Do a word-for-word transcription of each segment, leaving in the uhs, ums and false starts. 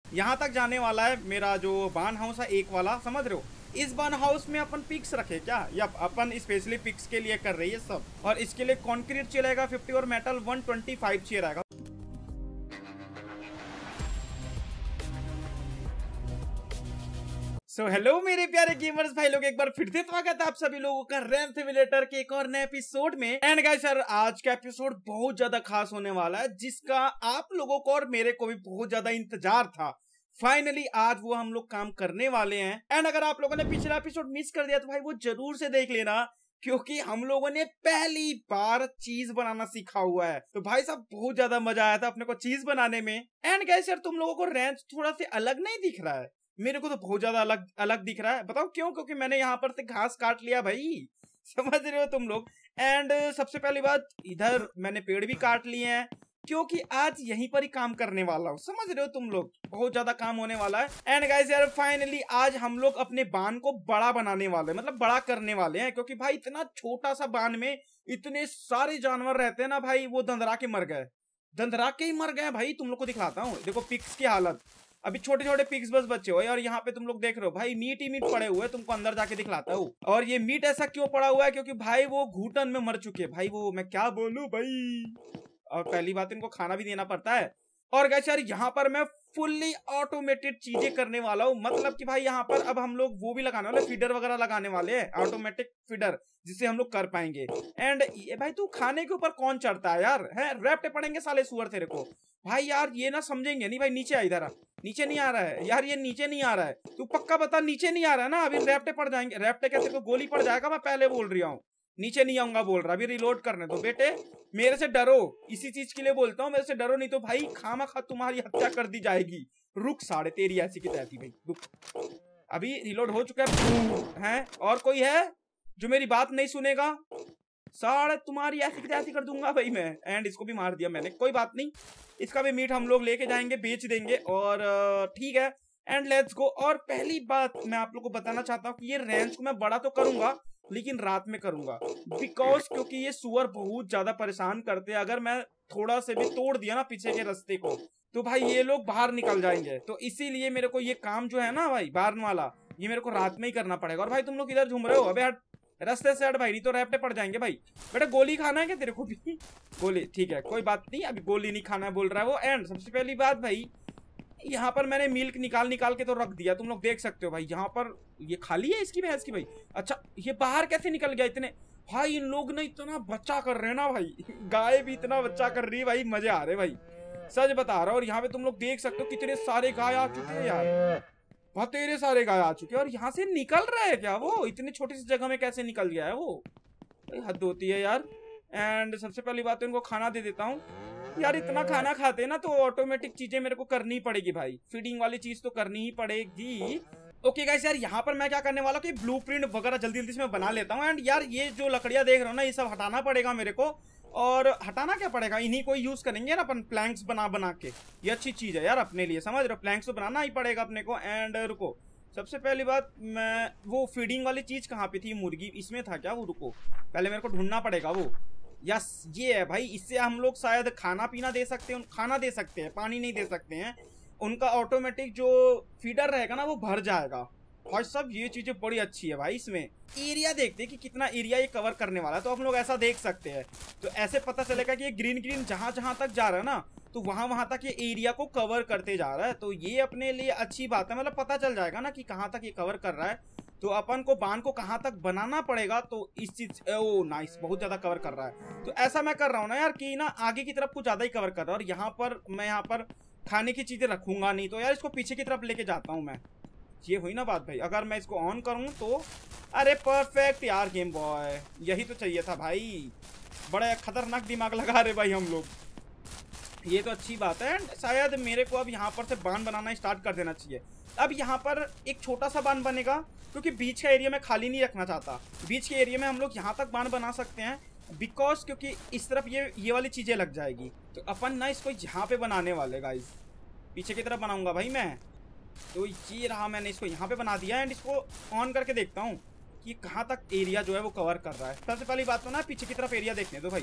यहाँ तक जाने वाला है मेरा जो बार्न हाउस है एक वाला, समझ रहे हो। इस बार्न हाउस में अपन पिक्स रखे क्या, या अपन स्पेशली पिक्स के लिए कर रही है सब। और इसके लिए कंक्रीट चाहिए फिफ्टी और मेटल वन ट्वेंटी फाइव चाहिए रहेगा। सो so, हेलो मेरे प्यारे गेमर्स भाई लोग, एक बार फिर से स्वागत है आप सभी लोगों का रैम सिम्युलेटर के एक और नए एपिसोड में। एंड गाइस यार, आज का एपिसोड बहुत ज्यादा खास होने वाला है, जिसका आप लोगों को और मेरे को भी बहुत ज्यादा इंतजार था। फाइनली आज वो हम लोग काम करने वाले हैं। एंड अगर आप लोगों ने पिछला एपिसोड मिस कर दिया तो भाई वो जरूर से देख लेना, क्योंकि हम लोगों ने पहली बार चीज बनाना सीखा हुआ है। तो भाई साहब बहुत ज्यादा मजा आया था अपने को चीज बनाने में। एंड गाइस यार, तुम लोगों को रेंज थोड़ा सा अलग नहीं दिख रहा है? मेरे को तो बहुत ज्यादा अलग अलग दिख रहा है। बताओ क्यों? क्योंकि मैंने यहाँ पर से घास काट लिया भाई, समझ रहे हो तुम लोग। एंड सबसे पहली बात, इधर मैंने पेड़ भी काट लिए हैं, क्योंकि आज यहीं पर ही काम करने वाला हूँ, समझ रहे हो तुम लोग। बहुत ज्यादा काम होने वाला है। एंड गाइस यार, फाइनली आज हम लोग अपने बांध को बड़ा बनाने वाले हैं, मतलब बड़ा करने वाले हैं। क्योंकि भाई इतना छोटा सा बांध में इतने सारे जानवर रहते हैं ना भाई, वो दंदरा के मर गए, दंदरा के ही मर गए भाई। तुम लोग को दिखलाता हूँ, देखो पिक्स की हालत। अभी छोटे छोटे पिग्स बस बच्चे हुए, और यहाँ पे तुम लोग देख रहे हो भाई मीट ही मीट पड़े हुए, तुमको अंदर जाके दिखलाता हूँ। और ये मीट ऐसा क्यों पड़ा हुआ है? क्योंकि भाई वो घुटन में मर चुके हैं भाई, वो मैं क्या बोलूं भाई। और पहली बात, इनको खाना भी देना पड़ता है। और गाइस यार, यहाँ पर मैं फुल्ली ऑटोमेटेड चीजें करने वाला हूँ। मतलब कि भाई यहाँ पर अब हम लोग वो भी लगाने वाले, फीडर वगैरह लगाने वाले हैं, ऑटोमेटिक फीडर, जिससे हम लोग कर पाएंगे। एंड ये भाई तू खाने के ऊपर कौन चढ़ता है यार, है रैप्टे पड़ेंगे साले सुअर तेरे को। भाई यार ये ना समझेंगे नहीं भाई। नीचे आ, इधर आ, नीचे नहीं आ रहा है यार, ये नीचे नहीं आ रहा है। तू पक्का बता, नीचे नहीं आ रहा है ना? अभी रैप्टे पड़ जाएंगे। रैप्टे क्या तेरे को गोली पड़ जाएगा, मैं पहले बोल रही हूँ। नीचे नहीं आऊंगा बोल रहा, अभी रिलोड करने दो बेटे। मेरे से डरो, इसी चीज के लिए बोलता हूँ, मेरे से डरो, नहीं तो भाई खामा खा तुम्हारी हत्या कर दी जाएगी। रुक साढ़े तेरी ऐसी की तैसी भाई, रुक। अभी रिलोड हो चुका है, है? और कोई है जो मेरी बात नहीं सुनेगा? साढ़े तुम्हारी ऐसी की तैसी कर दूंगा भाई मैं। एंड इसको भी मार दिया मैंने, कोई बात नहीं। इसका भी मीट हम लोग लेके जाएंगे, बेच देंगे, और ठीक है। And let's go. और पहली बात मैं आप लोग को बताना चाहता हूँ कि ये रेंज को मैं बड़ा तो करूंगा, लेकिन रात में करूंगा। बिकॉज क्योंकि ये सुअर बहुत ज्यादा परेशान करते हैं। अगर मैं थोड़ा से भी तोड़ दिया ना पीछे के रास्ते को, तो भाई ये लोग बाहर निकल जाएंगे। तो इसीलिए मेरे को ये काम जो है ना भाई बार्न वाला, ये मेरे को रात में ही करना पड़ेगा। और भाई तुम लोग इधर घूम रहे हो, अबे हट रास्ते से हट भाई, नहीं तो रैप्टे पड़ जाएंगे भाई। बेटा गोली खाना है क्या तेरे को भी? गोली ठीक है, कोई बात नहीं, अभी गोली नहीं खाना है बोल रहा है वो। एंड सबसे पहली बात भाई, यहाँ पर मैंने मिल्क निकाल निकाल के तो रख दिया, तुम लोग देख सकते हो भाई। यहाँ पर ये खाली है इसकी भैंस की भाई। अच्छा ये बाहर कैसे निकल गया इतने? भाई इन लोग ने इतना बच्चा कर रहे हैं ना भाई, गाय भी इतना बच्चा कर रही है भाई, मजे आ रहे भाई, सच बता रहा हूँ। और यहाँ पे तुम लोग देख सकते हो कितने सारे गाय आ चुके हैं यार, बहुत तेरे सारे गाय आ चुके हैं। और यहाँ से निकल रहा है क्या वो? इतनी छोटी सी जगह में कैसे निकल गया है वो? हद होती है यार। एंड सबसे पहली बात तो इनको खाना दे देता हूँ यार। इतना खाना खाते हैं ना, तो ऑटोमेटिक चीजें मेरे को करनी पड़ेगी भाई, फीडिंग वाली चीज तो करनी ही पड़ेगी। ओके गाइस यार, यहाँ पर मैं क्या करने वाला हूँ कि ब्लूप्रिंट वगैरह जल्दी जल्दी से मैं बना लेता हूँ। एंड यार ये जो लकड़ियाँ देख रहे हो ना, ये सब हटाना पड़ेगा मेरे को। और हटाना क्या पड़ेगा, इन्हीं को यूज करेंगे ना अपन, प्लैंक्स बना बना के। ये अच्छी चीज है यार अपने लिए, समझ रहे हो? प्लैंक्स तो बनाना ही पड़ेगा अपने को। एंड रुको, सबसे पहली बात, मैं वो फीडिंग वाली चीज कहाँ पे थी? मुर्गी इसमें था क्या वो? रुको पहले मेरे को ढूंढना पड़ेगा वो। यस ये है भाई, इससे हम लोग शायद खाना पीना दे सकते हैं, खाना दे सकते हैं, पानी नहीं दे सकते हैं। उनका ऑटोमेटिक जो फीडर रहेगा ना वो भर जाएगा भाई। सब ये चीजें बड़ी अच्छी है भाई। इसमें एरिया देखते हैं कि कितना एरिया ये कवर करने वाला है, तो हम लोग ऐसा देख सकते हैं। तो ऐसे पता चलेगा कि ये ग्रीन ग्रीन जहां जहां तक जा रहा है ना, तो वहां वहां तक ये एरिया को कवर करते जा रहा है। तो ये अपने लिए अच्छी बात है, मतलब पता चल जाएगा ना कि कहाँ तक ये कवर कर रहा है। तो अपन को बांध को कहाँ तक बनाना पड़ेगा, तो इस चीज, ओ नाइस, बहुत ज्यादा कवर कर रहा है। तो ऐसा मैं कर रहा हूँ ना यार कि ना आगे की तरफ कुछ ज्यादा ही कवर कर रहा है। और यहाँ पर मैं यहाँ पर खाने की चीजें रखूंगा नहीं, तो यार इसको पीछे की तरफ लेके जाता हूँ मैं। ये हुई ना बात भाई। अगर मैं इसको ऑन करूँ तो, अरे परफेक्ट यार गेम बॉय, यही तो चाहिए था भाई। बड़ा खतरनाक दिमाग लगा रहे भाई हम लोग, ये तो अच्छी बात है। शायद मेरे को अब यहाँ पर से बांध बनाना स्टार्ट कर देना चाहिए। अब यहाँ पर एक छोटा सा बांध बनेगा, क्योंकि बीच का एरिया मैं खाली नहीं रखना चाहता। बीच के एरिया में हम लोग यहाँ तक बांध बना सकते हैं, बिकॉज क्योंकि इस तरफ ये ये वाली चीजें लग जाएगी। तो अपन ना इसको यहाँ पे बनाने वाले गाइस, पीछे की तरफ बनाऊंगा भाई मैं। तो ये रहा, मैंने इसको यहाँ पे बना दिया। एंड इसको ऑन करके देखता हूँ कि कहाँ तक एरिया जो है वो कवर कर रहा है। सबसे पहली बात तो ना पीछे की तरफ एरिया देखने दो भाई।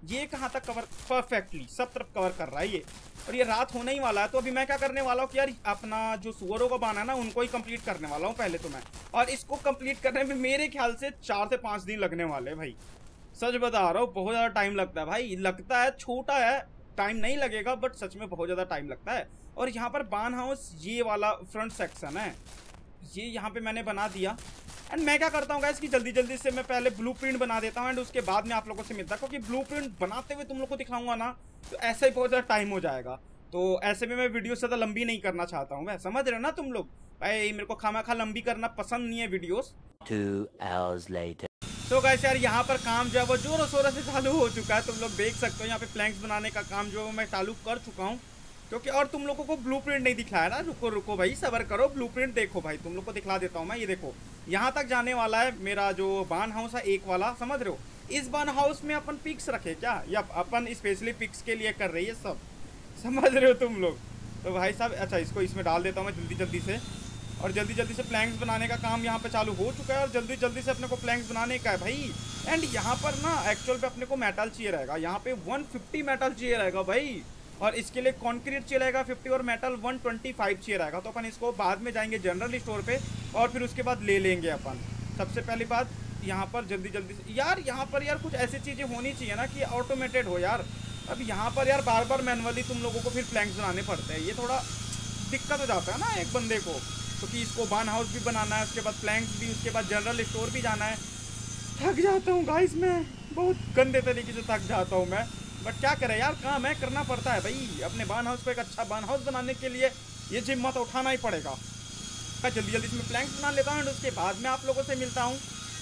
ये कहाँ तक कवर, परफेक्टली सब तरफ कवर कर रहा है ये। और ये रात होने ही वाला है, तो अभी मैं क्या करने वाला हूँ कि यार अपना जो सुअरों का बाना है ना उनको ही कंप्लीट करने वाला हूँ पहले तो मैं। और इसको कंप्लीट करने में मेरे ख्याल से चार से पाँच दिन लगने वाले भाई, सच बता रहा हूँ। बहुत ज़्यादा टाइम लगता है भाई, लगता है छोटा है, टाइम नहीं लगेगा बट सच में बहुत ज़्यादा टाइम लगता है। और यहाँ पर बार्न हाउस ये वाला फ्रंट सेक्शन है, ये यहाँ पे मैंने बना दिया। एंड मैं क्या करता हूँ गाइस कि जल्दी जल्दी से मैं पहले ब्लूप्रिंट बना देता हूँ एंड उसके बाद में आप लोगों से मिलता है, क्योंकि ब्लूप्रिंट बनाते हुए तुम लोग को दिखाऊंगा ना तो ऐसा ही बहुत ज़्यादा टाइम हो जाएगा। तो ऐसे में मैं वीडियो ज़्यादा लंबी नहीं करना चाहता हूँ, मैं समझ रहे हो ना तुम लोग भाई, मेरे को खामा खा लंबी करना पसंद नहीं है वीडियोस। Two hours later. तो गाइस यार यहाँ पर काम जो है वो जोरों शोरों से चालू हो चुका है, तुम लोग देख सकते हो यहाँ पे प्लैंक्स बनाने का काम जो है मैं चालू कर चुका हूँ। क्योंकि और तुम लोगों को ब्लूप्रिंट नहीं दिखलाया ना, रुको रुको भाई सबर करो, ब्लूप्रिंट देखो भाई, तुम लोग को दिखला देता हूँ मैं। ये देखो यहाँ तक जाने वाला है मेरा जो बार्न हाउस है एक वाला, समझ रहे हो। इस बार्न हाउस में अपन पिक्स रखे क्या, या अपन स्पेशली पिक्स के लिए कर रही है सब, समझ रहे हो तुम लोग। तो भाई साहब अच्छा इसको इसमें डाल देता हूँ मैं जल्दी जल्दी से। और जल्दी जल्दी से प्लैंक्स बनाने का काम यहाँ पे चालू हो चुका है और जल्दी जल्दी से अपने को प्लैंक्स बनाने का है भाई। एंड यहाँ पर ना एक्चुअल पे अपने को मेटल चाहिए रहेगा, यहाँ पे वन फिफ्टी मेटल चाहिए रहेगा भाई, और इसके लिए कंक्रीट चाहिए रहेगा फिफ्टी और मेटल वन ट्वेंटी फाइव चाहिए रहेगा। तो अपन इसको बाद में जाएंगे जनरल स्टोर पे और फिर उसके बाद ले लेंगे अपन। सबसे पहली बात यहाँ पर जल्दी जल्दी से यार, यहाँ पर यार कुछ ऐसी चीज़ें होनी चाहिए ना कि ऑटोमेटेड हो यार। अब यहाँ पर यार बार बार मैनुअली तुम लोगों को फिर प्लैंक्स बनाने पड़ते हैं, ये थोड़ा दिक्कत हो जाता है ना एक बंदे को, क्योंकि तो इसको बार्न हाउस भी बनाना है, उसके बाद प्लैंक्स भी, उसके बाद जनरल स्टोर भी जाना है। थक जाता हूँ गाइस मैं, बहुत गंदे तरीके से थक जाता हूँ मैं, बट क्या करें यार, काम है करना पड़ता है भाई। अपने बार्न हाउस को एक अच्छा बार्न हाउस बनाने के लिए ये जिम्मा तो उठाना ही पड़ेगा। मैं जल्दी जल्दी इसमें प्लैंक्स बना लेता हूँ और उसके बाद में आप लोगों से मिलता हूँ।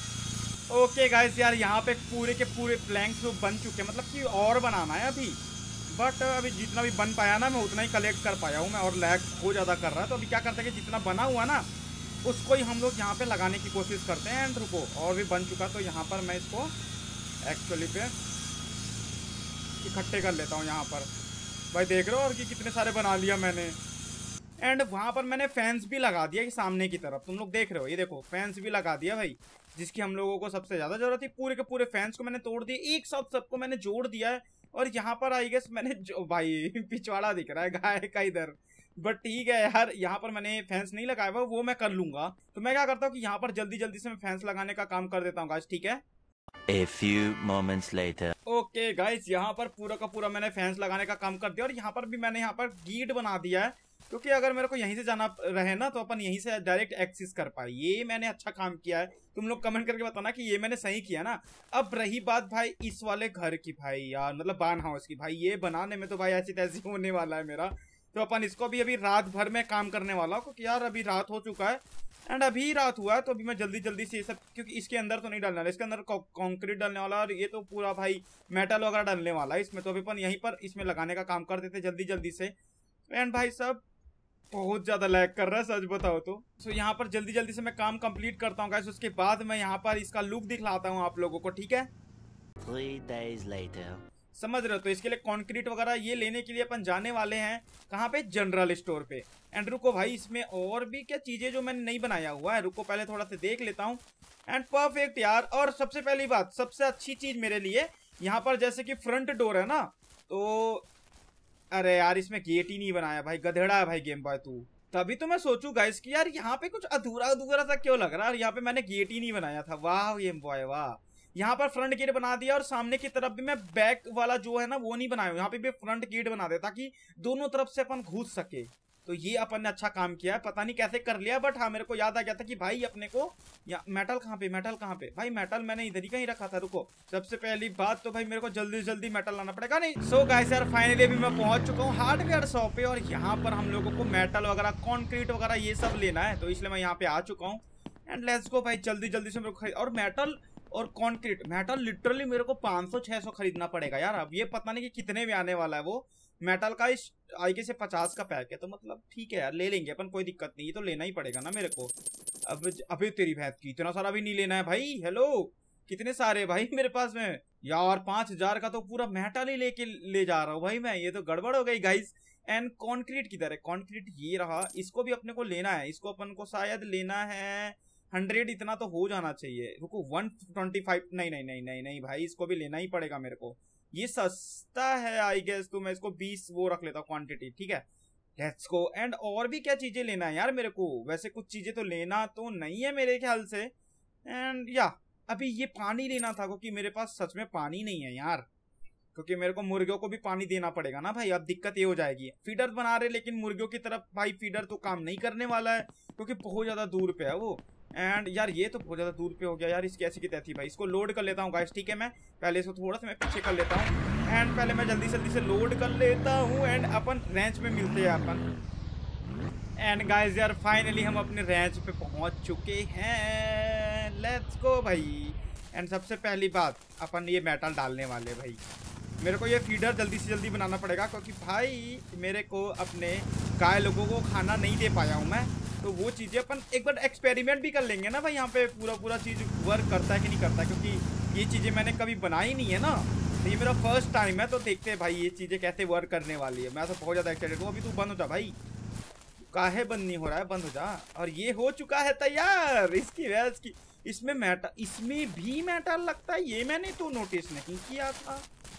ओके गाइस यार यहाँ पे पूरे के पूरे प्लैंक्स बन चुके हैं, मतलब कि और बनाना है अभी, बट अभी जितना भी बन पाया ना मैं उतना ही कलेक्ट कर पाया हूँ मैं, और लैग बहुत ज़्यादा कर रहा है। तो अभी क्या करते हैं कि जितना बना हुआ ना उसको ही हम लोग यहाँ पे लगाने की कोशिश करते हैं। एंड रुको और भी बन चुका, तो यहाँ पर मैं इसको एक्चुअली पे इकट्ठे कर लेता हूँ यहाँ पर भाई, देख रहे हो और कि कितने सारे बना लिया मैंने। एंड वहाँ पर मैंने फैंस भी लगा दिया कि सामने की तरफ तुम लोग देख रहे हो, ये देखो फैंस भी लगा दिया भाई, जिसकी हम लोगों को सबसे ज़्यादा ज़रूरत थी। पूरे के पूरे फैंस को मैंने तोड़ दिया, एक साथ सबको मैंने जोड़ दिया है। और यहाँ पर आई गेस मैंने जो भाई पिछवाड़ा दिख रहा है गाय का इधर, बट ठीक है यार, यहाँ पर मैंने फैंस नहीं लगाया हुआ, वो मैं कर लूंगा। तो मैं क्या करता हूँ कि यहाँ पर जल्दी जल्दी से मैं फैंस लगाने का काम कर देता हूँ गाइस, ठीक है। A few moments later. Okay guys यहाँ पर पूरा का पूरा मैंने फैंस लगाने का काम कर दिया और यहाँ पर भी मैंने यहाँ पर गेट बना दिया है, क्योंकि अगर मेरे को यहीं से जाना रहे ना तो अपन यहीं से डायरेक्ट एक्सेस कर पाए। ये मैंने अच्छा काम किया है, तुम लोग कमेंट करके बताना कि ये मैंने सही किया ना। अब रही बात भाई इस वाले घर की भाई यार, मतलब बार्न हाउस की भाई, ये बनाने में तो भाई ऐसी तैसी होने वाला है मेरा। तो अपन इसको भी अभी रात भर में काम करने वाला हूँ, क्योंकि यार अभी रात हो चुका है एंड अभी रात हुआ है। तो अभी मैं जल्दी जल्दी से ये सब, क्योंकि इसके अंदर तो नहीं डालने वाला, इसके अंदर कंक्रीट डालने वाला और ये तो पूरा भाई मेटल वगैरह डालने वाला है इसमें। तो अभी अपन यहीं पर इसमें लगाने का काम कर देते जल्दी जल्दी से। एंड भाई साहब बहुत ज़्यादा लैग कर रहा है सच बताओ तो। सो so, यहाँ पर जल्दी जल्दी से मैं काम कंप्लीट करता हूँ गाइस, उसके बाद मैं यहाँ पर इसका लुक दिखलाता हूँ आप लोगों को, ठीक है। Three days later. समझ रहे हो, तो इसके लिए कंक्रीट वगैरह ये लेने के लिए अपन जाने वाले हैं कहाँ पे, जनरल स्टोर पे। एंड रुको भाई इसमें और भी क्या चीज़ें जो मैंने नहीं बनाया हुआ है, रुको पहले थोड़ा सा देख लेता हूँ। एंड परफेक्ट यार, और सबसे पहली बात सबसे अच्छी चीज़ मेरे लिए यहाँ पर जैसे कि फ्रंट डोर है ना, तो अरे यार इसमें गेट ही नहीं बनाया भाई, गधेड़ा है भाई गेम बॉय तू। तभी तो मैं सोचूं गाइस कि यार यहाँ पे कुछ अधूरा अधूरा सा क्यों लग रहा है, यहाँ पे मैंने गेट ही नहीं बनाया था। वाह गेम बॉय वाह, यहाँ पर फ्रंट गेट बना दिया और सामने की तरफ भी मैं बैक वाला जो है ना वो नहीं बनाया, यहाँ पे भी फ्रंट गेट बना दे ताकि दोनों तरफ से अपन घुस सके। तो ये अपन ने अच्छा काम किया है, पता नहीं कैसे कर लिया, बट हाँ मेरे को याद आ गया था कि भाई अपने को या मेटल कहाँ पे, मेटल कहाँ पे भाई, मेटल मैंने इधर ही कहीं रखा था। रुको सबसे पहली बात तो भाई मेरे को जल्दी जल्दी मेटल लाना पड़ेगा। नहीं सो गाइस यार फाइनली अभी मैं पहुंच चुका हूँ हार्डवेयर शॉप पे, और यहाँ पर हम लोगों को मेटल वगैरह कॉन्क्रीट वगैरह ये सब लेना है, तो इसलिए मैं यहाँ पे आ चुका हूँ। एंड लेट्स गो भाई जल्दी जल्दी से मेरे को खरीद, और मेटल और कंक्रीट, मेटल लिटरली मेरे को पाँच सौ छह सौ खरीदना पड़ेगा यार। अब ये पता नहीं कि कितने में आने वाला है वो मेटल का, इस आईके से पचास का पैक है, तो मतलब ठीक है यार ले लेंगे अपन, कोई दिक्कत नहीं, ये तो लेना ही पड़ेगा ना मेरे को। अब अभी तेरी भैंस की इतना सारा भी नहीं लेना है भाई, हेलो कितने सारे भाई मेरे पास में यार, पाँच हजार का तो पूरा मेटल ही लेके ले जा रहा हूँ भाई मैं, ये तो गड़बड़ हो गई गाइस। एंड कॉन्क्रीट किधर है, कॉन्क्रीट ये रहा, इसको भी अपने को लेना है, इसको अपन को शायद लेना है हंड्रेड, इतना तो हो जाना चाहिए। रुको वन ट्वेंटी फाइव, नहीं नहीं नहीं नहीं नहीं भाई इसको भी लेना ही पड़ेगा मेरे को, ये सस्ता है आई गेस, तो मैं इसको बीस वो रख लेता हूँ क्वांटिटी, ठीक है। Let's go. एंड और भी क्या चीजें लेना है यार मेरे को, वैसे कुछ चीजें तो लेना तो नहीं है मेरे ख्याल से। एंड या अभी ये पानी लेना था, क्योंकि मेरे पास सच में पानी नहीं है यार, क्योंकि मेरे को मुर्गियों को भी पानी देना पड़ेगा ना भाई। अब दिक्कत ये हो जाएगी, फीडर बना रहे लेकिन मुर्गियों की तरफ भाई फीडर तो काम नहीं करने वाला है, क्योंकि बहुत ज्यादा दूर पे है वो। एंड यार ये तो बहुत ज्यादा दूर पे हो गया यार, इसकी ऐसी की तैसी भाई। इसको लोड कर लेता हूँ गाइस, ठीक है। मैं पहले इसको थोड़ा सा मैं पीछे कर लेता हूँ, एंड पहले मैं जल्दी जल्दी से लोड कर लेता हूँ, एंड अपन रेंच में मिलते हैं अपन। एंड गाइस यार फाइनली हम अपने रेंच पे पहुंच चुके हैं, लेट्स गो भाई। एंड सबसे पहली बात, अपन ये मेटल डालने वाले भाई। मेरे को ये फीडर जल्दी से जल्दी बनाना पड़ेगा, क्योंकि भाई मेरे को अपने गाय लोगों को खाना नहीं दे पाया हूँ मैं, तो वो चीज़ें अपन एक बार एक्सपेरिमेंट भी कर लेंगे ना भाई, यहाँ पे पूरा पूरा चीज़ वर्क करता है कि नहीं करता, क्योंकि ये चीज़ें मैंने कभी बनाई नहीं है ना, तो ये मेरा फर्स्ट टाइम है, तो देखते हैं भाई ये चीज़ें कैसे वर्क करने वाली है। मैं तो बहुत ज़्यादा एक्साइटेड हूँ। अभी तू बंद हो जा भाई, काहे बंद नहीं हो रहा है, बंद हो जा। और ये हो चुका है तैयार, इसकी वजह की इसमें मेटल, इसमें भी मेटल लगता है, ये मैंने तो नोटिस नहीं किया था।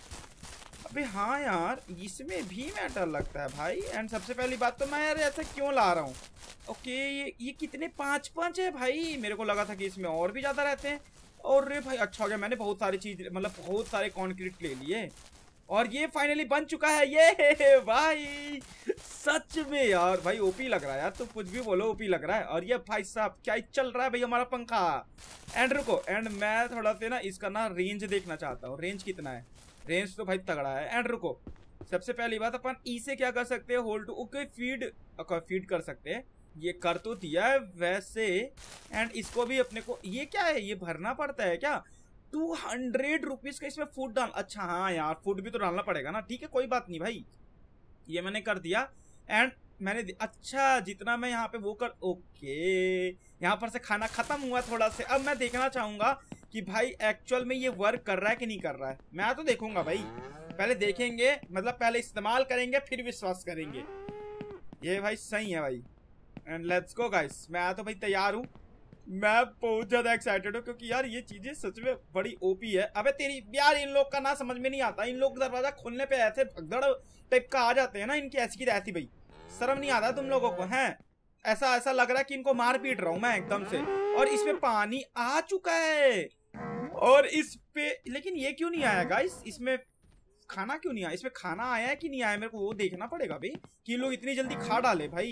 अबे हाँ यार, इसमें भी मेटल लगता है भाई। एंड सबसे पहली बात तो मैं यार ऐसा क्यों ला रहा हूँ, ओके ये ये कितने पाँच पाँच है भाई, मेरे को लगा था कि इसमें और भी ज़्यादा रहते हैं। और रे भाई अच्छा हो गया, मैंने बहुत सारी चीज़ मतलब बहुत सारे कॉन्क्रीट ले लिए, और ये फाइनली बन चुका है ये भाई। सच में यार भाई ओपी लग रहा है यार, तो कुछ भी बोलो ओपी लग रहा है। और ये भाई साहब क्या चल रहा है भाई हमारा पंखा। एंड रुको, एंड मैं थोड़ा सा ना इसका ना रेंज देखना चाहता हूँ, रेंज कितना है। रेंज तो भाई तगड़ा है। एंड रुको, सबसे पहली बात अपन ई से क्या कर सकते हैं, hold two, okay feed, okay feed कर सकते हैं, ये कर तो दिया है वैसे। एंड इसको भी अपने को, ये क्या है, ये भरना पड़ता है क्या, टू हंड्रेड रुपीज का इसमें फूड डाल, अच्छा हाँ यार फूड भी तो डालना पड़ेगा ना, ठीक है कोई बात नहीं भाई, ये मैंने कर दिया। एंड मैंने अच्छा जितना मैं यहाँ पे वो कर, ओके यहाँ पर से खाना खत्म हुआ थोड़ा से। अब मैं देखना चाहूंगा कि भाई एक्चुअल में ये वर्क कर रहा है कि नहीं कर रहा है, मैं तो देखूंगा भाई, पहले देखेंगे, मतलब पहले इस्तेमाल करेंगे फिर विश्वास करेंगे। ये भाई सही है भाई। एंड लेट्स गो गाइस, मैं तो भाई तैयार हूँ, मैं बहुत ज्यादा एक्साइटेड हूँ, क्योंकि यार ये चीजें सच में बड़ी ओपी है। अबे तेरी यार इन लोग का ना समझ में नहीं आता, इन लोग दरवाजा खोलने पे ऐसे भगदड़ टाइप का आ जाते हैं ना, इनकी ऐसी की ऐसी भाई, शर्म नहीं आता तुम लोगों को हैं। ऐसा ऐसा लग रहा है कि इनको मार पीट रहा हूँ मैं एकदम से। और इसमें पानी आ चुका है, और इस पे लेकिन ये क्यों नहीं आया गाइस, इसमें खाना क्यों नहीं आया, इसमें खाना आया है कि नहीं आया, मेरे को वो देखना पड़ेगा भाई कि लोग इतनी जल्दी खा डाले भाई,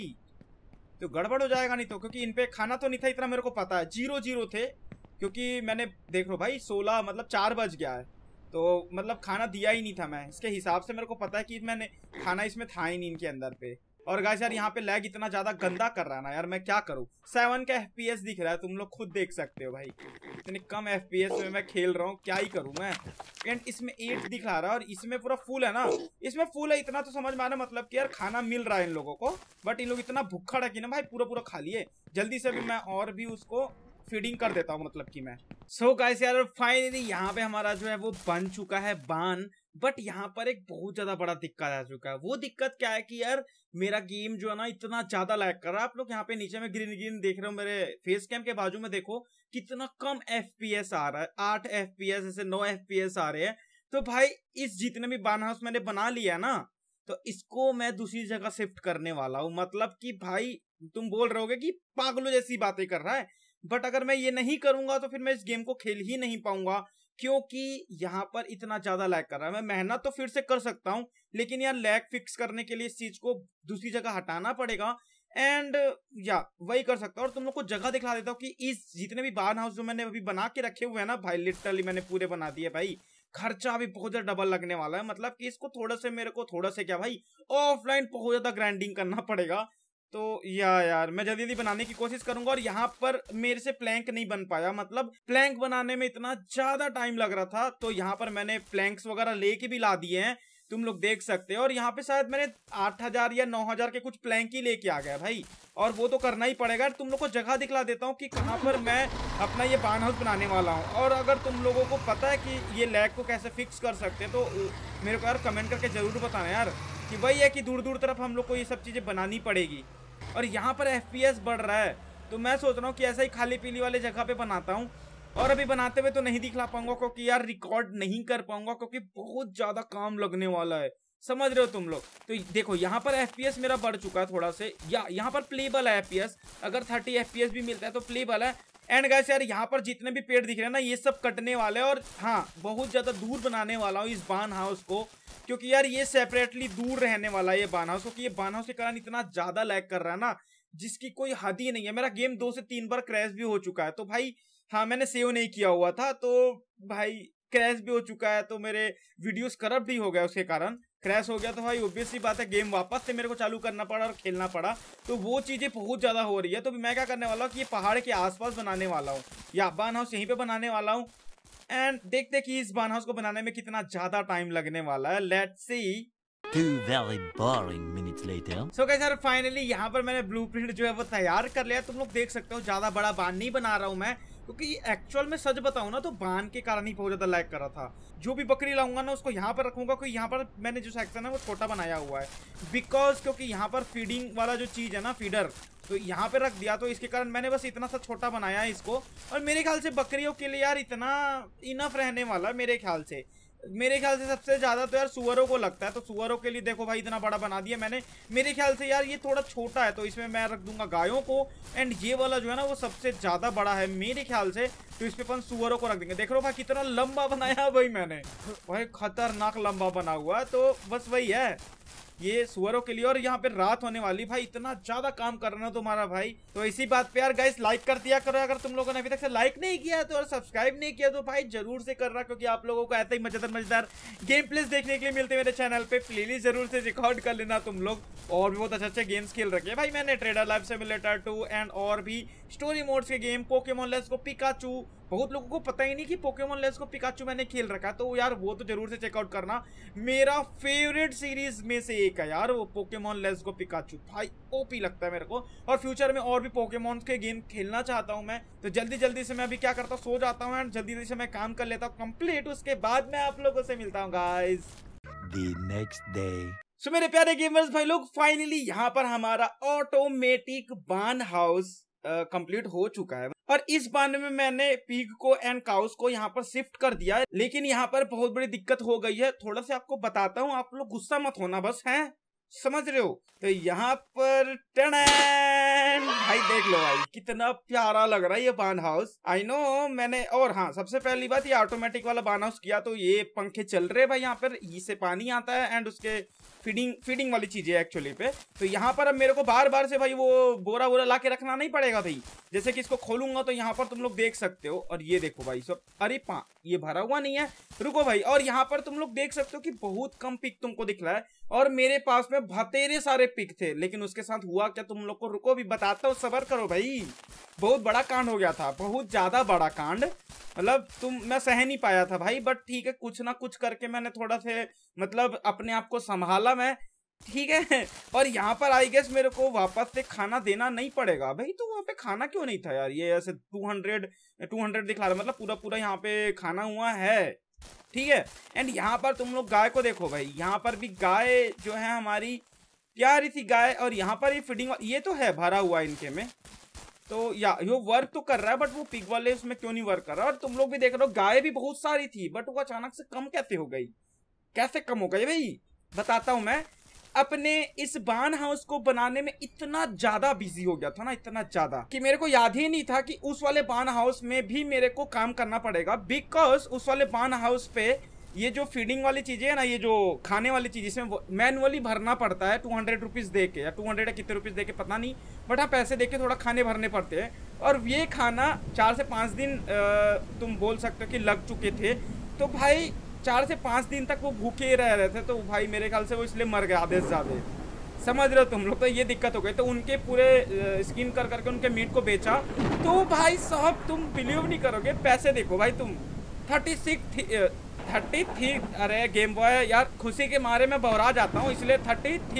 तो गड़बड़ हो जाएगा नहीं तो, क्योंकि इन पे खाना तो नहीं था इतना मेरे को पता है, जीरो जीरो थे, क्योंकि मैंने देख लो भाई सोलह मतलब चार बज गया है, तो मतलब खाना दिया ही नहीं था मैं, इसके हिसाब से मेरे को पता है कि मैंने खाना इसमें था ही नहीं इनके अंदर पे। और गाइस यार यहाँ पे लैग इतना ज्यादा गंदा कर रहा है ना यार, मैं क्या करूँ, सेवन का एफपीएस दिख रहा है, तुम लोग खुद देख सकते हो भाई, इतने कम एफपीएस में मैं खेल रहा हूँ, क्या ही करूँ मैं। एंड इसमें एट दिखा रहा है, और इसमें पूरा फुल है ना, इसमें फुल है, इतना तो समझ में आ रहा है, मतलब कि यार खाना मिल रहा है इन लोगों को, बट इन लोग इतना भूखा है कि ना भाई पूरा पूरा खा लिए। जल्दी से भी मैं और भी उसको फीडिंग कर देता हूँ, मतलब कि मैं। सो गाइस यार फाइनली यहाँ पे हमारा जो है वो बन चुका है बान, बट यहाँ पर एक बहुत ज्यादा बड़ा दिक्कत आ चुका है। वो दिक्कत क्या है कि यार मेरा गेम जो है ना इतना ज्यादा लैग कर रहा है। आप लोग यहाँ पे नीचे में ग्रीन ग्रीन देख रहे हो, मेरे फेस कैम के बाजू में देखो कितना कम एफपीएस आ रहा है, आठ एफपीएस ऐसे नौ एफपीएस आ रहे हैं। तो भाई इस जितने भी बान हाउस मैंने बना लिया ना, तो इसको मैं दूसरी जगह शिफ्ट करने वाला हूँ। मतलब कि भाई तुम बोल रहे होगे कि पागलों जैसी बातें कर रहा है, बट अगर मैं ये नहीं करूंगा तो फिर मैं इस गेम को खेल ही नहीं पाऊंगा, क्योंकि यहाँ पर इतना ज्यादा लैग कर रहा है। मैं मेहनत तो फिर से कर सकता हूँ, लेकिन यार लैग फिक्स करने के लिए इस चीज को दूसरी जगह हटाना पड़ेगा। एंड या वही कर सकता हूँ। और तुम लोग को जगह दिखा देता हूँ कि इस जितने भी बार्न हाउस जो मैंने अभी बना के रखे हुए हैं ना भाई, लिटरली मैंने पूरे बना दिए भाई। खर्चा भी बहुत ज्यादा डबल लगने वाला है, मतलब कि इसको थोड़ा से मेरे को थोड़ा से क्या भाई ऑफलाइन बहुत ज्यादा ग्राइंडिंग करना पड़ेगा। तो या यार मैं जल्दी जल्दी बनाने की कोशिश करूंगा। और यहाँ पर मेरे से प्लैंक नहीं बन पाया, मतलब प्लैंक बनाने में इतना ज्यादा टाइम लग रहा था, तो यहाँ पर मैंने प्लैंक्स वगैरह लेके भी ला दिए हैं, तुम लोग देख सकते हो। और यहाँ पे शायद मैंने आठ हजार या नौ हजार के कुछ प्लैंक ही लेके आ गया भाई, और वो तो करना ही पड़ेगा। तुम लोग को जगह दिखला देता हूँ कि कहाँ पर मैं अपना ये बार्न हाउस बनाने वाला हूँ। और अगर तुम लोगों को पता है कि ये लैग को कैसे फिक्स कर सकते हैं, तो मेरे को यार कमेंट करके जरूर बताना यार, कि वही है कि दूर दूर तरफ हम लोग को ये सब चीजें बनानी पड़ेगी। और यहाँ पर एफपीएस बढ़ रहा है, तो मैं सोच रहा हूँ कि ऐसा ही खाली पीली वाले जगह पे बनाता हूँ, और अभी बनाते हुए तो नहीं दिखला पाऊंगा क्योंकि यार रिकॉर्ड नहीं कर पाऊंगा क्योंकि बहुत ज्यादा काम लगने वाला है, समझ रहे हो तुम लोग। तो देखो यहाँ पर एफपीएस मेरा बढ़ चुका है थोड़ा से, या यहाँ पर प्लेबल है एफपीएस, अगर थर्टी एफपीएस भी मिलता है तो प्लेबल है। एंड गाइस यार यहाँ पर जितने भी पेड़ दिख रहे हैं ना ये सब कटने वाले हैं, और हाँ बहुत ज्यादा दूर बनाने वाला हूँ इस बान हाउस को, क्योंकि यार ये सेपरेटली दूर रहने वाला है ये बान हाउस, क्योंकि ये बान हाउस के कारण इतना ज्यादा लैग कर रहा है ना जिसकी कोई हद ही नहीं है। मेरा गेम दो से तीन बार क्रैश भी हो चुका है, तो भाई हाँ मैंने सेव नहीं किया हुआ था तो भाई क्रैश भी हो चुका है, तो मेरे वीडियोस करप्ट भी हो गए उसके कारण क्रैश हो गया। तो भाई ऑब्वियस सी बात है गेम वापस से मेरे को चालू करना पड़ा और खेलना पड़ा, तो वो चीजें बहुत ज्यादा हो रही है। तो मैं क्या करने वाला हूँ कि ये पहाड़ के आसपास बनाने वाला हूँ, या बान हाउस यहीं पे बनाने वाला हूँ। एंड देखते कि इस बान हाउस को बनाने में कितना ज्यादा टाइम लगने वाला है। Let's see. Two very boring minutes later. So guys यार फाइनली यहाँ पर मैंने ब्लूप्रिंट जो है वो तैयार कर लिया। तुम लोग देख सकते हो ज्यादा बड़ा बांध नहीं बना रहा हूँ मैं, क्योंकि एक्चुअल में सच बताऊं ना तो बांध के कारण ही बहुत ज्यादा लैग कर रहा था। जो भी बकरी लाऊंगा ना उसको यहाँ पर रखूंगा, क्योंकि यहाँ पर मैंने जो सेक्शन है वो छोटा बनाया हुआ है, बिकॉज क्योंकि यहाँ पर फीडिंग वाला जो चीज है ना फीडर, तो यहाँ पे रख दिया, तो इसके कारण मैंने बस इतना सा छोटा बनाया है इसको। और मेरे ख्याल से बकरियों के लिए यार इतना इनफ रहने वाला है मेरे ख्याल से। मेरे ख्याल से सबसे ज्यादा तो यार सुअरों को लगता है, तो सुअरों के लिए देखो भाई इतना बड़ा बना दिया मैंने। मेरे ख्याल से यार ये थोड़ा छोटा है तो इसमें मैं रख दूंगा गायों को, एंड ये वाला जो है ना वो सबसे ज्यादा बड़ा है मेरे ख्याल से, तो इस पे अपन सुअरों को रख देंगे। देख लो भाई कितना लंबा बनाया भाई मैंने, भाई खतरनाक लंबा बना हुआ है। तो बस वही है ये सुअरों के लिए। और यहाँ पे रात होने वाली, भाई इतना ज्यादा काम कर रहा है तुम्हारा भाई। तो इसी बात पे यार गाइस लाइक कर दिया करो, अगर तुम लोगों ने अभी तक से लाइक नहीं किया तो, और सब्सक्राइब नहीं किया तो भाई जरूर से कर रहा, क्योंकि आप लोगों को ऐसे ही मजेदार मजेदार गेम प्लेस देखने के लिए मिलते हैं मेरे चैनल पे। प्लीज जरूर से रिकॉर्ड कर लेना तुम लोग, और भी बहुत अच्छे अच्छे गेम्स खेल रखे हैं भाई मैंने, Trader Life Simulator two and और भी स्टोरी मोड्स के गेम, पोकेमॉन लेट्स गो पिकाचू। बहुत लोगों को पता ही नहीं कि पोकेमॉन लेट्स गो पिकाचू मैंने खेल रखा, तो यार वो तो जरूर से चेकआउट करना। मेरा फेवरेट सीरीज में से एक है यार वो पोकेमॉन लेट्स गो पिकाचू, भाई ओपी लगता है मेरे को। और फ्यूचर में और भी पोकेमॉन के गेम खेलना चाहता हूं मैं, तो जल्दी जल्दी से मैं अभी क्या करता हूँ सो जाता हूँ एंड जल्दी जल्दी से मैं काम कर लेता हूँ कंप्लीट, उसके बाद मैं आप लोगों से मिलता हूँ guys The next day. So मेरे प्यारे गेमर्स भाई लोग, फाइनली यहाँ पर हमारा ऑटोमेटिक बान हाउस कंप्लीट हो चुका है। और इस बान में मैंने पिग को एंड काउस को यहाँ पर शिफ्ट कर दिया है, लेकिन यहाँ पर बहुत बड़ी दिक्कत हो गई है। थोड़ा सा आपको बताता हूँ, आप लोग गुस्सा मत होना बस, हैं समझ रहे हो। तो यहाँ पर टन भाई देख लो भाई कितना प्यारा लग रहा है ये बान हाउस। आई नो मैंने, और हाँ सबसे पहली बात ये ऑटोमेटिक वाला बान हाउस किया तो ये पंखे चल रहे भाई, यहाँ पर इससे पानी आता है एंड उसके फीडिंग फीडिंग वाली चीजें एक्चुअली पे। तो यहाँ पर अब मेरे को बार बार से भाई वो बोरा बोरा ला के रखना नहीं पड़ेगा भाई। जैसे कि इसको खोलूंगा तो यहाँ पर तुम लोग देख सकते हो, और ये देखो भाई सब, अरे पा ये भरा हुआ नहीं है, रुको भाई। और यहाँ पर तुम लोग देख सकते हो कि बहुत कम पिक तुमको दिख रहा है, और मेरे पास में बतेरे सारे पिक थे, लेकिन उसके साथ हुआ क्या तुम लोग को, रुको भी बताता हूँ, सबर करो भाई। बहुत बड़ा कांड हो गया था, बहुत ज्यादा बड़ा कांड, मतलब तुम मैं सह नहीं पाया था भाई, बट ठीक है कुछ ना कुछ करके मैंने थोड़ा से मतलब अपने आप को संभाला मैं, ठीक है। और यहाँ पर आई गेस मेरे को वापस से खाना देना नहीं पड़ेगा भाई। तो वहाँ पे खाना क्यों नहीं था यार, ये ऐसे टू हंड्रेड टू हंड्रेड दिखा रहा है, मतलब पूरा पूरा यहाँ पे खाना हुआ है, ठीक है। एंड यहाँ पर तुम लोग गाय को देखो भाई, यहाँ पर भी गाय जो है हमारी प्यारी सी गाय, और यहाँ पर ये फीडिंग ये तो है भरा हुआ इनके में, तो या यो वर्क तो कर रहा है, बट वो पिग वाले उसमें क्यों नहीं वर्क कर रहा। और तुम लोग भी देख रहे हो गाय भी बहुत सारी थी, बट वो अचानक से कम कैसे हो गई, कैसे कम हो गई भाई बताता हूं मैं। अपने इस बान हाउस को बनाने में इतना ज्यादा बिजी हो गया था ना, इतना ज्यादा कि मेरे को याद ही नहीं था कि उस वाले बान हाउस में भी मेरे को काम करना पड़ेगा, बिकॉज उस वाले बान हाउस पे ये जो फीडिंग वाली चीजें है ना, ये जो खाने वाली चीज, इसमें मैनुअली भरना पड़ता है टू हंड्रेड रुपीज दे के, या टू हंड्रेड या कितने रुपीज दे के पता नहीं, बट हाँ पैसे दे के थोड़ा खाने भरने पड़ते हैं। और ये खाना चार से पाँच दिन आ, तुम बोल सकते हो कि लग चुके थे, तो भाई चार से पाँच दिन तक वो भूखे ही रह रहे थे, तो भाई मेरे ख्याल से वो इसलिए मर गए आधे से ज़्यादा, समझ रहे हो तुम लोग। तो ये दिक्कत हो गई, तो उनके पूरे स्किन कर करके उनके मीट को बेचा, तो भाई साहब तुम बिलीव नहीं करोगे, पैसे देखो भाई तुम, थर्टी सिक्स थर्टी थी, अरे गेम बॉय यार खुशी के मारे मैं बहरा जाता हूँ, इसलिए थर्टी थी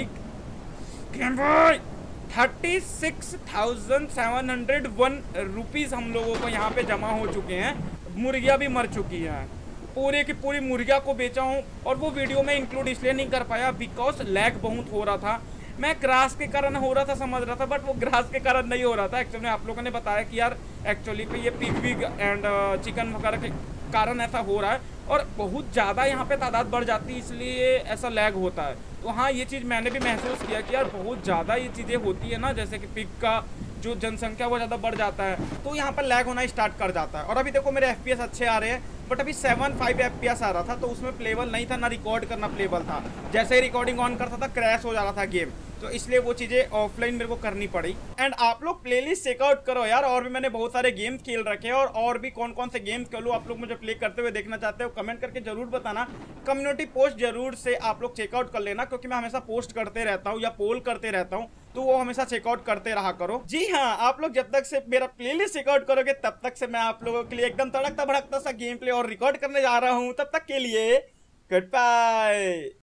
Game Boy thirty six thousand seven hundred one rupees हम लोगों को यहाँ पे जमा हो चुके हैं। मुर्गियाँ भी मर चुकी हैं, पूरे की पूरी मुर्गिया को बेचा हूँ, और वो वीडियो में इंक्लूड इसलिए नहीं कर पाया बिकॉज लैग बहुत हो रहा था। मैं ग्रास के कारण हो रहा था समझ रहा था, बट वो ग्रास के कारण नहीं हो रहा था। एक्चुअली आप लोगों ने बताया कि यार एक्चुअली पे ये पिग विग एंड चिकन वगैरह के कारण ऐसा हो रहा है और बहुत ज़्यादा यहाँ पे तादाद बढ़ जाती है, इसलिए ऐसा लैग होता है। तो हाँ, ये चीज़ मैंने भी महसूस किया कि यार बहुत ज़्यादा ये चीज़ें होती है ना, जैसे कि पिग का जो जनसंख्या वो ज़्यादा बढ़ जाता है तो यहाँ पर लैग होना स्टार्ट कर जाता है। और अभी देखो मेरे एफपीएस अच्छे आ रहे हैं, बट अभी सेवन फाइव एफपीएस आ रहा था तो उसमें प्लेबल नहीं था, ना रिकॉर्ड करना प्लेबल था। जैसे ही रिकॉर्डिंग ऑन करता था क्रैश हो जा रहा था गेम, तो इसलिए वो चीज़ें ऑफलाइन मेरे को करनी पड़ी। एंड आप लोग प्लेलिस्ट चेकआउट करो यार, और भी मैंने बहुत सारे गेम्स खेल रखे हैं और और भी कौन कौन से गेम्स खेलूँ आप लोग मुझे प्ले करते हुए देखना चाहते हो कमेंट करके जरूर बताना। कम्युनिटी पोस्ट जरूर से आप लोग चेकआउट कर लेना, क्योंकि मैं हमेशा पोस्ट करते रहता हूँ या पोल करते रहता हूँ, तो वो हमेशा चेकआउट करते रहा करो। जी हाँ, आप लोग जब तक से मेरा प्लेलिस्ट चेकआउट करोगे तब तक से मैं आप लोगों के लिए एकदम तड़कता भड़कता सा गेम प्ले और रिकॉर्ड करने जा रहा हूँ। तब तक के लिए गुड बाय।